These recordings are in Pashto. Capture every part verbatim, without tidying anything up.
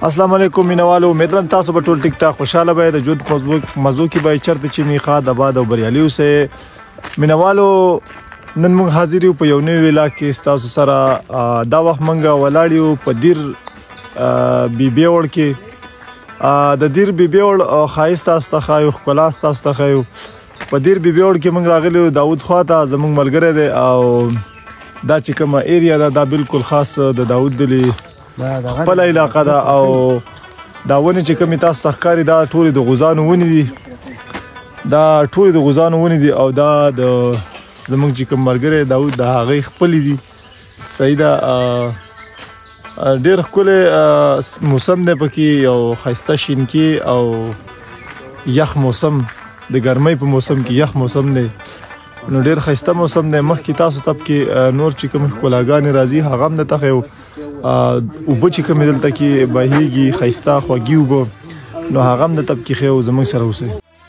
السلام علیکم مینوالو، امیدوارم تاسو به ټول ټیک ټاک خوشاله وئ. د ژوند په موضوع کې به چرته چې می ښاد آباد او بریالي اوسئ. مینوالو نن موږ حاضر یو په یو نوي ویلا کې ستاسو سره. دا وخت موږ ولاړ یو په دیر بي بیوړ کې. د دیر بي بیوړ ښایست تاسو ته ښایو، ښکلا تاسو ته ښایو. په دیر بي بیوړ کې موږ راغلي یو داود خوا ته، زموږ ملګری دی او دا چې کومه ایریا ده دا بالکل خاص د داود دلی خپل علاقه ده. او دا ونې چې کومې تاسو ته ښکاري دا ټولې د غوزانو ونې دي، دا ټولې د غوزانو ونې دي او دا د زموږ چې کوم ملګری داود د هغې خپلې دي. صحیح ده، ډېر ښکلی موسم دی پکې، یو ښایسته شینکي او یخ موسم، د ګرمۍ په موسم کې یخ موسم دی، نو ډېر ښایسته موسم دی. مخکې تاسو ته پکې نور چې کومې ښکلاګانې راځي هغه هم درته ښیو. اوبه چې کومې دلته کې بهیږي ښایسته خوږې اوبه، نو هغه هم درته پکې ښیو. زموږ سره اوسئ.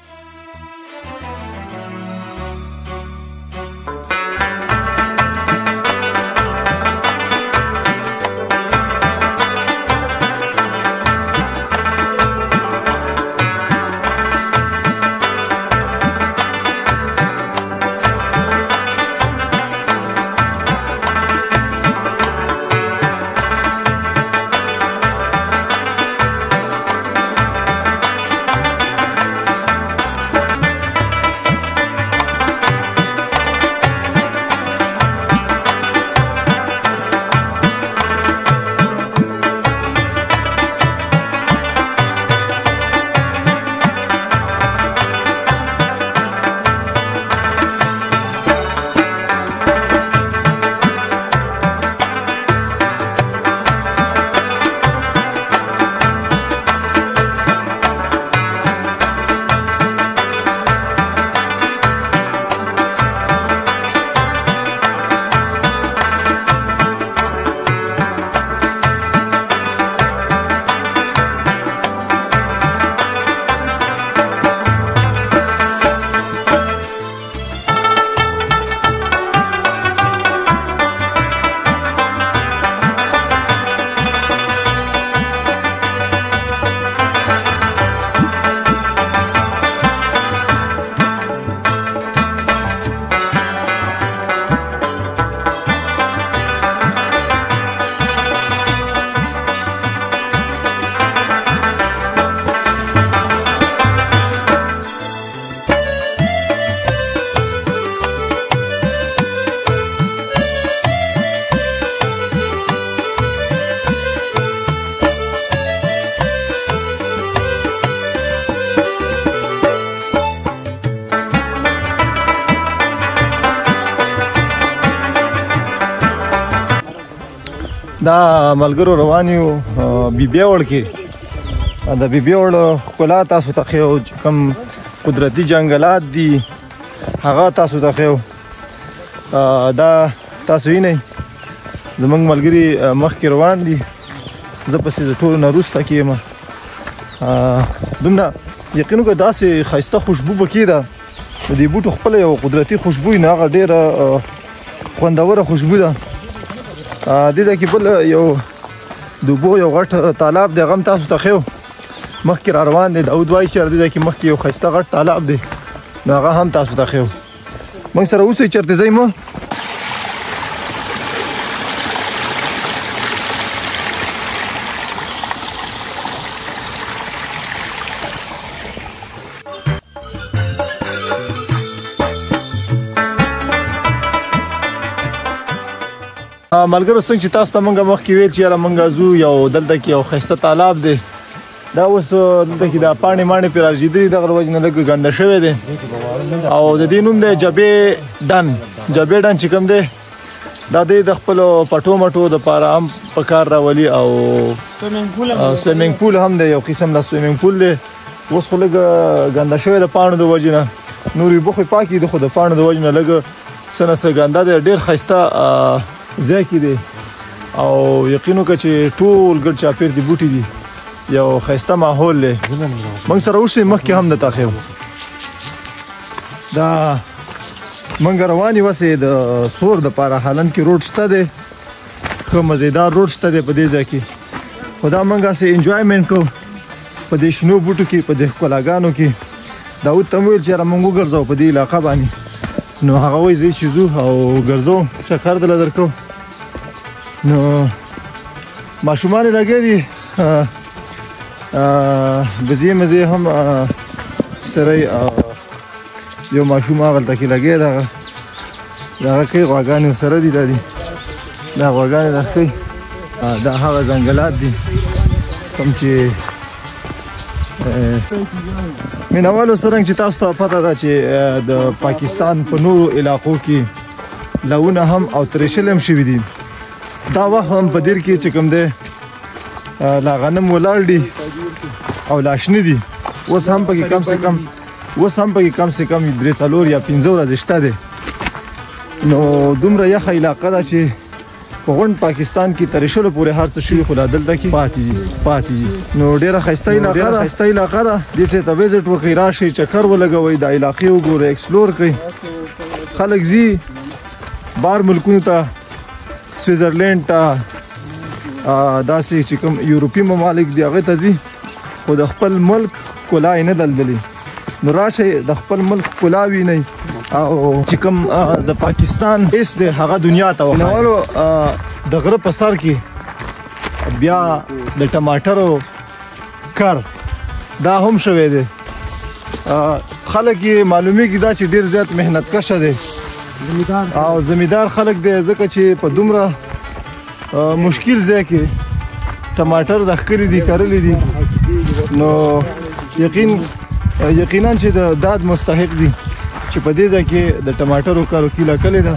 دا ملګرو روان یو بي بیوړ کې. د بي بیوړ ښکلا تاسو ته ښیو، چې کوم قدرتي جنګلات دي هغه تاسو ته ښیو. دا تاسو وینئ زموږ ملګري مخکې روان دي، زه پسې د ټولو نه وروسته کې یم. دومره یقین وکړه داسې ښایسته خوشبو پکې ده، د دې بوټو خپله یو قدرتي خوشبو نه، هغه ډېره خوندوره خوشبو ده. دې ځای کې بل یو د اوبو یو غټ تالاب دی، هغه هم تاسو ته ښیو. مخکې را روان دی، داود وایي چې دې ځای کې مخکې یو ښایسته غټ تالاب دی، نو هغه هم تاسو ته ښیو. موږ سره اوسئ، چېرته ځئ مه. ملګرو څنګه چې تاسو ته موږ مخکې ویل چې یاره موږ ځو یو دلته کې یو ښایسته تالاب دی، دا اوس دلته کې دا پاڼې ماڼې پرې راژېدلي، دغه وجې نه لږ ګنده شوی دی. او د دې نوم دی جبې ډن. جبې ډن چې کوم دی دا دی د خپلو پټو مټو دپاره هم په کار راولي، او سویمنګ پول هم دی، یو قسم د سویمنګ پول دی. اوس خو لږ ګنده شوی د پاڼو د وجې نه، نورې اوبه خو یې پاکې دي، خو د پاڼو د وجې نه لږ څه نه څه ګنده دی. ډېر ښایسته ځای کې دی او یقین وکړه چې ټول ګرد چاپېر دي بوټي دي، یو ښایسته ماحول دی. موږ سره اوسئ، مخکې هم درته ښیم. دا موږ روان یو وسې د سور دپاره، حالان کې روډ شته دی، ښه مزیدار روډ شته دی په دې ځای کې. خو دا موږ هسې انجوایمنټ کوو په دې شنو بوټو کې په دې ښکلاګانو کې. داود ته مو ویل چې یاره موږ وګرځو په دې علاقه باندې، نو هغه وایي ځئ چې ځو او ګرځو چکر دله درکوو. نو ماشومان یې لګیا دي بزې مزې هم سره یو ماشوم هغلته کې لګیا دی، هغه د هغه کوي غواګانې ورسره دي. دا دي دا غواګانې دا کوي، دا هغه ځنګلات دي کوم چې مینوالو څرنګه چې تاسو ته پته ده چې د پاکستان په نورو علاقو کې لونه هم او ترشل هم شوي دي. دا وخت هم په دیر کې چې کوم دی لا غنم ولاړ دي او لا شنه دي، اوس هم پکې کم سے کم اوس هم پکې کم سے کم درې څلور یا پنځه ورځې شته دی. نو دومره یخه علاقه ده چې په غونډ پاکستان کې ترشلو پورې هر څه شوي، خو لا دلته کې پاتې دي پاتې دي. نو ډېره ښایسته علاقه ده ښایسته علاقه ده. دې ته وزټ وکړئ، راشئ چکر ولګوئ، دا علاقې وګورئ، ایکسپلور کړئ. خلک ځي بار ملکونو ته، سویزرلینډ ته، داسې چې کوم یورپي ممالک دي هغې ته ځي، خو د خپل ملک ښکلا یې نه دلدلي. نو راشئ د خپل ملک ښکلا وینئ او چې کوم د پاکستان ایس دی هغه دنیا ته وښایئ. د غره په سر کې بیا د ټماټرو کر دا هم شوی دی. خلک یې معلومیږي دا چې ډېر زیات محنت کشه دی او زمیندار خلک دی، ځکه چې په دومره مشکل ځای کې ټماټر د ښکلي دي کرلي دي. نو یقین یقینا چې د داد مستحق دي چې په دې ځای کې د ټماټرو کارو کیله کلې ده.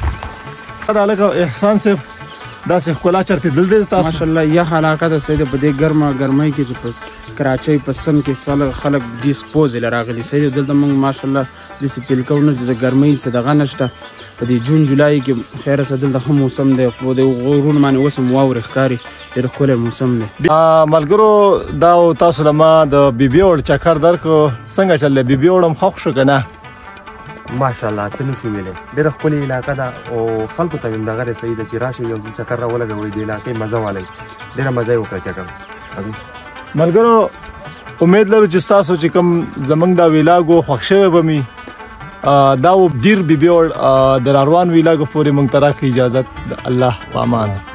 دا لکه احسان صاحب داسې ښکلا چېرته دلته تاسو ماشاءالله یخ علاقه ده سید په دې ګرمه ګرمۍ کې چې په کراچۍ په سن کې خلک ډیسپوزل راغلي سید دلته موږ ماشاءالله داسې فیل کوو نه چې د ګرمۍ څه دغه نشته. په دې جون جولای کې خیره څه دلته ښه موسم دی، په دې غرونو باندې اوس هم واورې ښکاري، ډېر ښکلی موسم دی. ملګرو دا تاسو له ما د بیبي وړ چکر درکړو، څنګه چل دی؟ بیبي وړ هم خوښ شو که نه؟ ماشاءالله څه نشو ویلی، ډېره ښکلې علاقه ده او خلکو ته هم دغه رسوي ده چې راشئ یو ځل چکر راولګوئ، د علاقې مزه والئ، ډېره مزه یې وکړه چکر. ملګرو امید لرو چې ستاسو چې کوم زموږ دا ویلاګ و خوښ شوی به مي. دا و ډیر بیبي وړ د راروان ویلاګ پورې موږ ته راکړئ اجازت. د الله په امان.